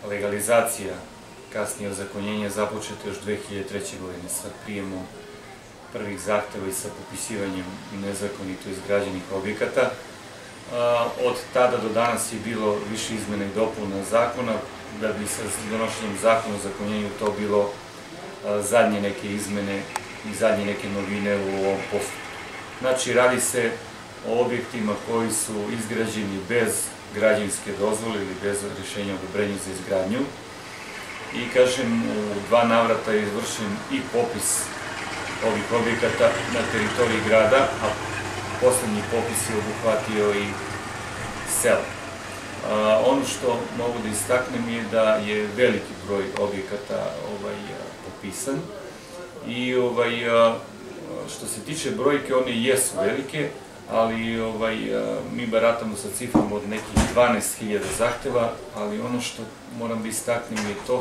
legalizacija, kasnije ozakonjenje, započeto još 2003. godine sa prijemom prvih zahteva i sa popisivanjem nezakonito izgrađenih objekata. Od tada do danas je bilo više izmena i dopuna zakona, da bi sa donošenjem zakona o ozakonjenju to bilo zadnje neke izmene i zadnje neke novine u ovom postupku. Znači, radi se o objektima koji su izgrađeni bez građevinske dozvole ili bez rješenja o odobrenju za izgradnju. I, kažem, u 2 navrata je izvršen i popis ovih objekata na teritoriji grada, a poslednji popis je obuhvatio i selo. Ono što mogu da istaknem je da je veliki broj objekata popisan i što se tiče brojke, one jesu velike, ali mi baratamo sa cifrom od nekih 12.000 zahteva, ali ono što moram da istaknem je to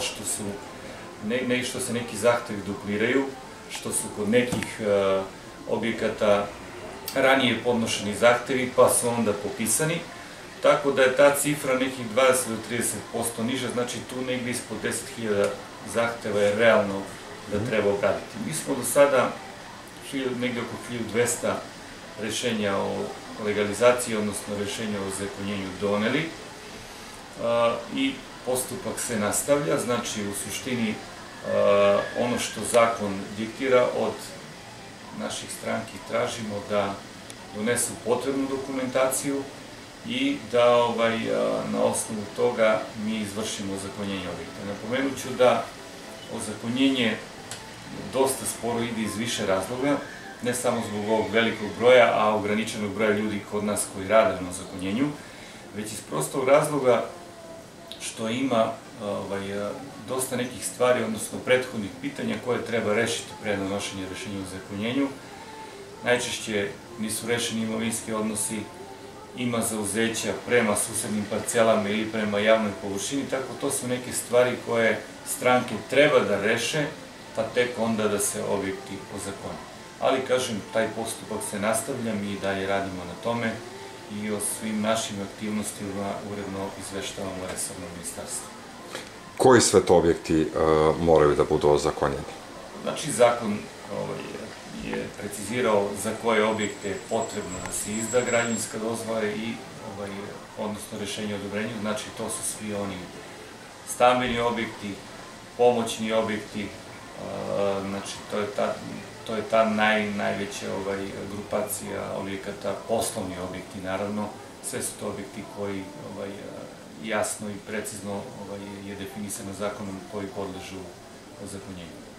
što se neki zahtevi dupliraju, što su kod nekih objekata ranije podnošeni zahtevi pa su onda popisani, tako da je ta cifra nekih 20 do 30% niža, znači tu negdje ispod 10.000 zahteva je realno da treba obraditi. Mi smo do sada negdje oko 1200 rešenja o legalizaciji, odnosno rešenja o ozakonjenju doneli i postupak se nastavlja, znači u suštini ono što zakon diktira od naših stranki tražimo da donesu potrebnu dokumentaciju i da na osnovu toga mi izvršimo ozakonjenje objekta. Napomenut ću da ozakonjenje dosta sporo ide iz više razloga, ne samo zbog ovog velikog broja, a ograničenog broja ljudi kod nas koji rade na ozakonjenju, već iz prostog razloga što ima dosta nekih stvari, odnosno prethodnih pitanja koje treba rešiti pre donošenja rešenja o ozakonjenju. Najčešće nisu rešeni imovinski odnosi, ima zauzeća prema susednim parcelama ili prema javnoj površini, tako to su neke stvari koje stranke treba da reše, pa tek onda da se objekti ozakone. Ali, kažem, taj postupak se nastavlja, mi i dalje radimo na tome i o svim našim aktivnostima uredno izveštavamo resorno ministarstvo. Koji sve to objekti moraju da budu ozakonjeni? Znači, zakon je precizirao za koje objekte je potrebno da se izda građevinska dozvola i odnosno rešenje o odobrenju, znači to su svi oni stambeni objekti, pomoćni objekti, znači to je ta najveća grupacija objekata, poslovni objekti naravno, sve su to objekti koji jasno i precizno je definisano zakonom koji podležu ozakonjenju.